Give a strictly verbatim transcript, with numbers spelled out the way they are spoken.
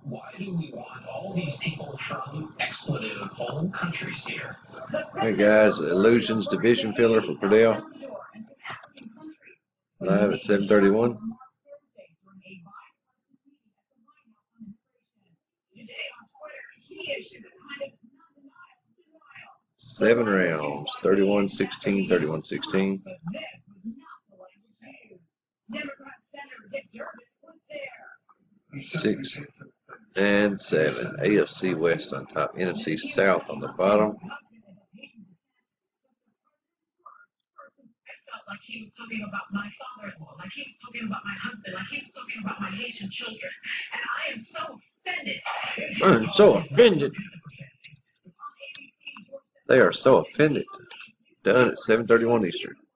Why do we want all these people from expletive home countries here? Hey guys, Illusions Division Filler for Cordell. Live at seven thirty-one. Seven rounds, thirty-one sixteen, thirty-one sixteen. Six and seven. A F C West on top, N F C South on the bottom. Like he was talking about my father-in-law, like he was talking about my husband, like he was talking about my Haitian children. And I am so offended. I'm so offended. They are so offended. Done at seven thirty-one Eastern.